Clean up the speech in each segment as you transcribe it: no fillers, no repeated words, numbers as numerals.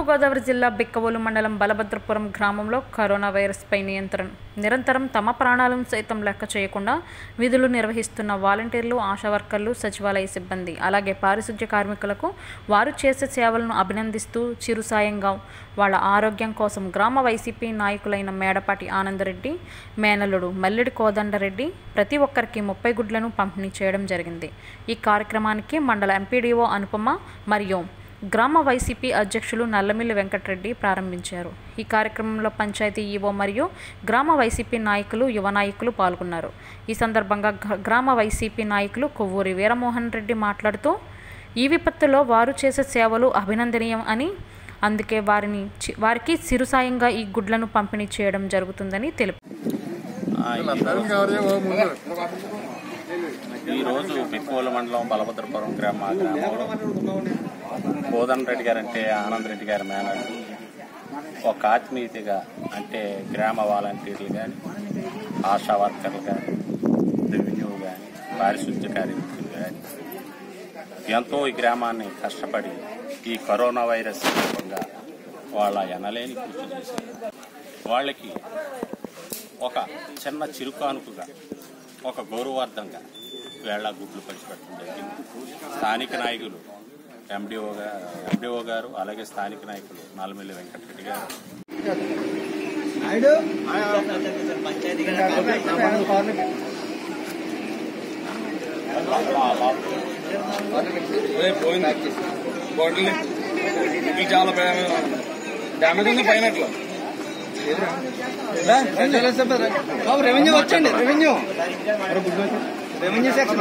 తూర్పుగోదావరి జిల్లా బిక్కవోలు మండలం బలభద్రపురం గ్రామంలో కరోనా వైరస్పై నిరంతరం తమ ప్రాణాలను సైతం లెక్క చేయకుండా విధులు నిర్వహిస్తున్న వాలంటీర్లు, ఆశా వర్కర్లు, సచివాలయ సిబ్బంది, అలాగే పారిశుధ్య కార్మికులకు వారు చేసే సేవలను అభినందిస్తూ చిరు సాయంగా వాళ్ళ ఆరోగ్యం కోసం గ్రామ వైసీపీ నాయకులైన మేడపాటి ఆనందరెడ్డి, మేనల్లుడు మల్లెడి కోదండరెడ్డి ప్రతి ఒక్కరికి 30 గుడ్లను పంపిణీ చేయడం జరిగింది. ఈ కార్యక్రమానికి మండల ఎంపీడీఓ అనుపమ మరియు గ్రామ వైసీపీ అధ్యక్షులు నల్లమిల్లి వెంకటరెడ్డి ప్రారంభించారు. ఈ కార్యక్రమంలో పంచాయతీ ఈవో మరియు గ్రామ వైసీపీ నాయకులు, యువ నాయకులు పాల్గొన్నారు. ఈ సందర్భంగా గ్రామ వైసీపీ నాయకులు కొవ్వూరి వీరమోహన్ రెడ్డి మాట్లాడుతూ ఈ విపత్తులో వారు చేసే సేవలు అభినందనీయం అని, అందుకే వారికి చిరుసాయంగా ఈ గుడ్లను పంపిణీ చేయడం జరుగుతుందని తెలిపారు. ఈరోజు బిక్కవోలు మండలం బలభద్రపురం గ్రామంలో కోదండరెడ్డి గారు అంటే ఆనందరెడ్డి గారి మేనల్లుడు ఒక ఆత్మీయతగా అంటే గ్రామ వాలంటీర్లు కానీ, ఆశా వర్కర్లు కానీ, రెవెన్యూ కానీ, పారిశుద్ధ్య కార్మికులు కానీ ఎంతో ఈ గ్రామాన్ని కష్టపడి ఈ కరోనా వైరస్ సందర్భంగా వాళ్ళ ఎనలేని కృషి చేశారు. వాళ్ళకి ఒక చిన్న చిరుకానుకగా, ఒక గౌరవార్థంగా వేళ గుడ్లు పంచిపెట్టడం జరిగింది. స్థానిక నాయకులు ఎండిఓ గారు, అలాగే స్థానిక నాయకులు నల్లమిల్లి వెంకటరెడ్డి గారు, చాలా డ్యామేజ్ ఉంది పైన. రెవెన్యూ వచ్చండి, రెవెన్యూ సెక్షన్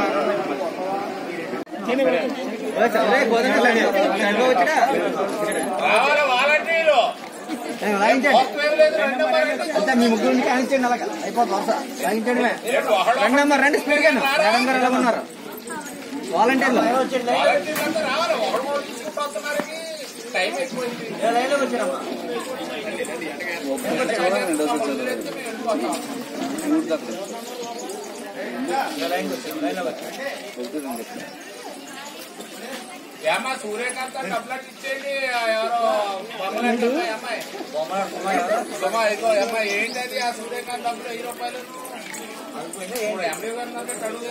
అంతా మీ ముగ్గురిని కానించండి, అలాగే అయిపోతుంది వరుస కానించండి. రండి స్పీడ్ గా. మేడం గారు ఎలా ఉన్నారు? వాలంటీర్లు సూర్యకాంత్ కంప్లైంట్ ఇచ్చేయండి. అమ్మాయి ఏంటది ఆ సూర్యకాంత్ డబ్బులు 1000 రూపాయలు ఎండి గారు కడుగు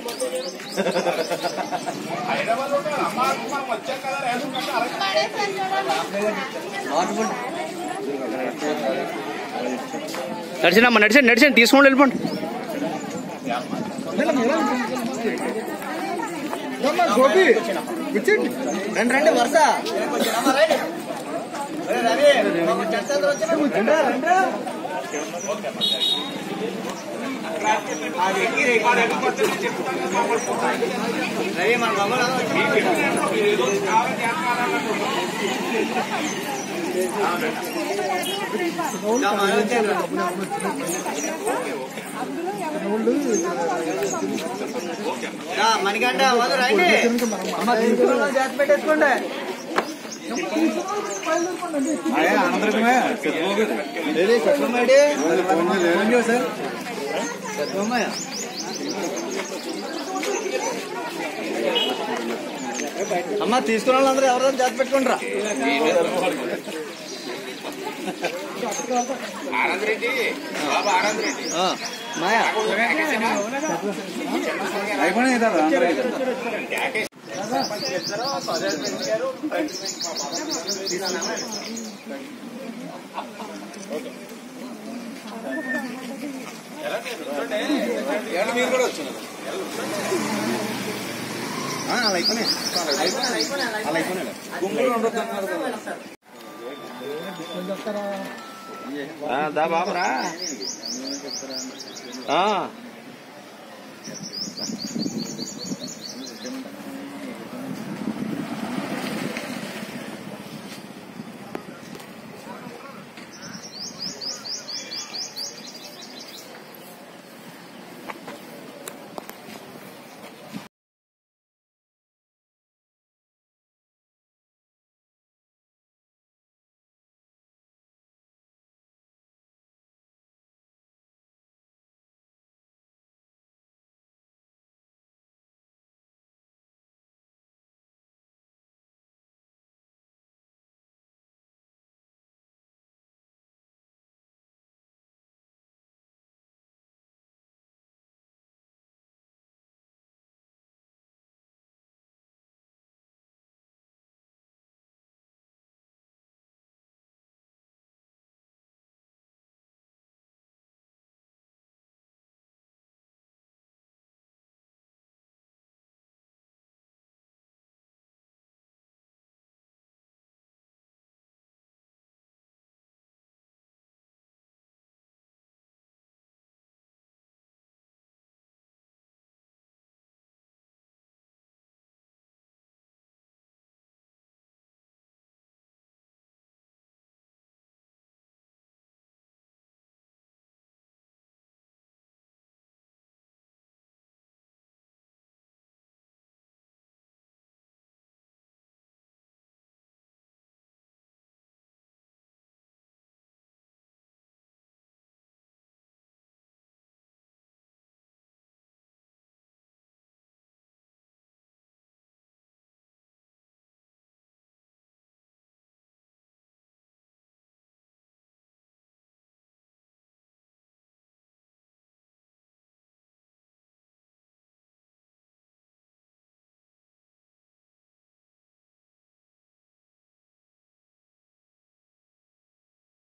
హైదరాబాద్ అమ్మా మనం వచ్చాం కదా. నడిచండి తీసుకోండి, వెళ్ళిపోండి. గోపి రండి వరుస. మణిగంట రండి, జాతి పెట్టేసుకోండి. అమ్మ తీసుకున్న వాళ్ళందరూ ఎవరైనా జాతి పెట్టుకుంటారా? మాయా అయిపోయినాయి. మీరు కూడా వచ్చినారు. అలా అయిపోయినాయి. దా బాబరా.